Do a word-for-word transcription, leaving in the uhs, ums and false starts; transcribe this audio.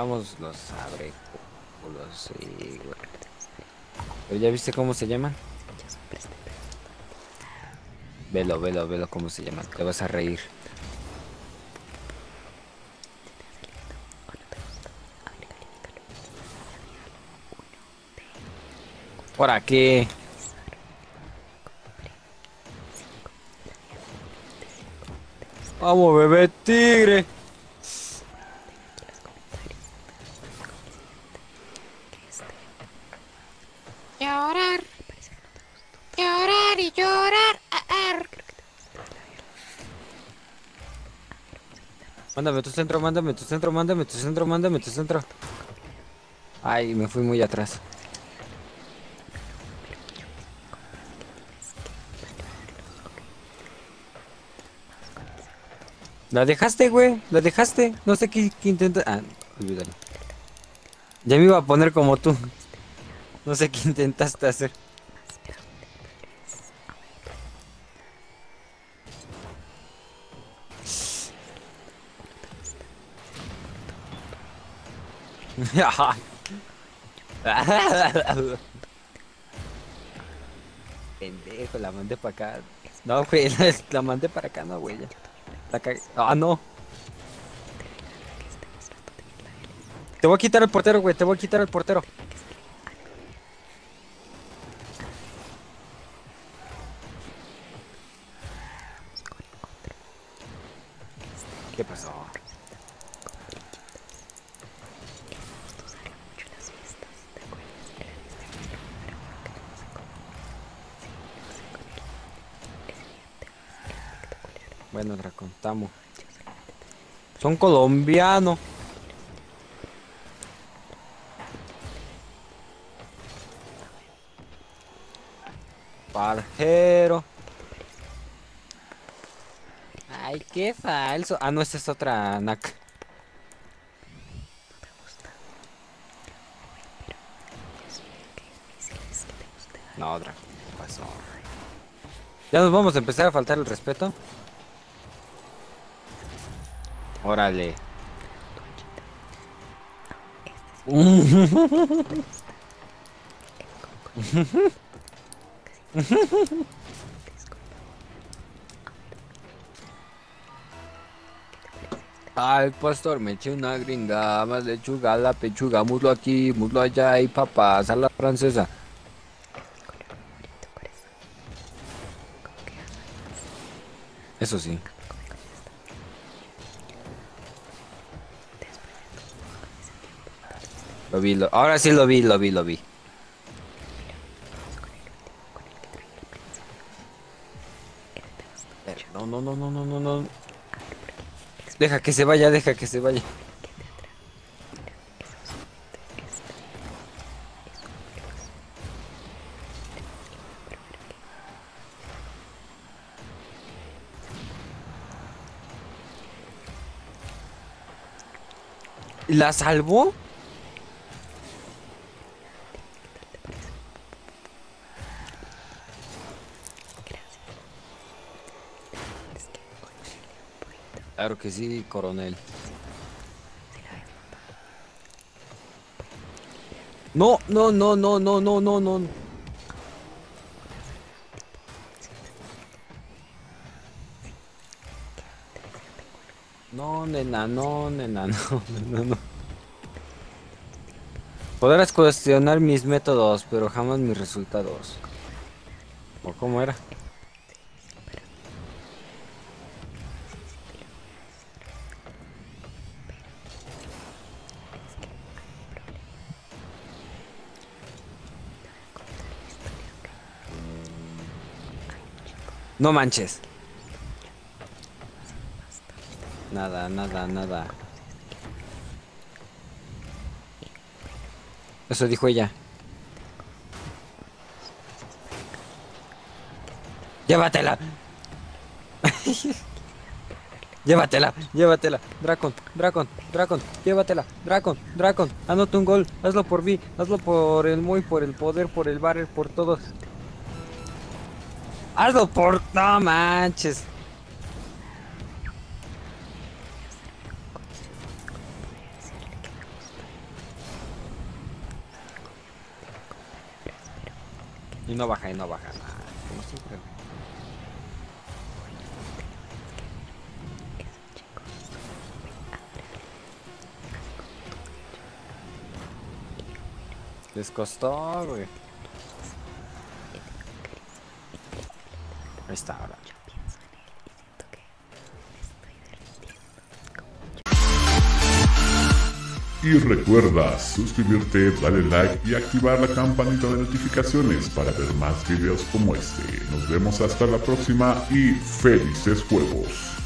Somos los abre culos, sí, güey. Pero ya viste cómo se llaman. Velo, velo, velo cómo se llaman. Te vas a reír. ¿Por aquí? Vamos, bebé tigre. Llorar, llorar y llorar. Ah, ah. Mándame tu centro, mándame tu centro, mándame tu centro, mándame tu centro. Ay, me fui muy atrás. La dejaste, güey. La dejaste. No sé qué, qué intenta. Ah, olvídalo. Ya me iba a poner como tú. No sé qué intentaste hacer. Pendejo, la mandé para acá. No, güey, la, la mandé para acá, no, güey. Ya. La cagué. Ah, no. Te voy a quitar el portero, güey. Te voy a quitar el portero. ¿Qué pasó? Bueno, Dracón, estamos. Son colombianos. Parjero. Ay, qué falso. Ah, no, esta es otra N A C. No, Dracón, ¿qué pasó? ¿Ya nos vamos a empezar a faltar el respeto? Órale. Al pastor me eché una gringa, más lechuga, la pechuga, muslo aquí, muslo allá y papas a la francesa. Eso sí. Lo vi, lo... ahora sí lo vi, lo vi, lo vi. Pero no, no, no, no, no, no, no. Deja que se vaya, deja que se vaya. ¿La salvó? Claro que sí, coronel. No, no, no, no, no, no, no, no. No, nena, no, nena, no, no, no. Podrás cuestionar mis métodos, pero jamás mis resultados. ¿O cómo era? No manches. Nada, nada, nada. Eso dijo ella. Llévatela. Llévatela, llévatela. Dracon, Dracon, Dracon, llévatela. Dracon, Dracon. Anota un gol. Hazlo por mí. Hazlo por el muy, por el poder, por el barrio, por todos. Hazlo por... No manches. Y no baja, y no baja. Nada, como siempre. Les costó, güey. Ahí está, ahora. Y recuerda suscribirte, darle like y activar la campanita de notificaciones para ver más videos como este. Nos vemos hasta la próxima y felices juegos.